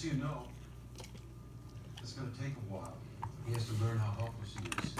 so you know, it's gonna take a while. He has to learn how helpless he is.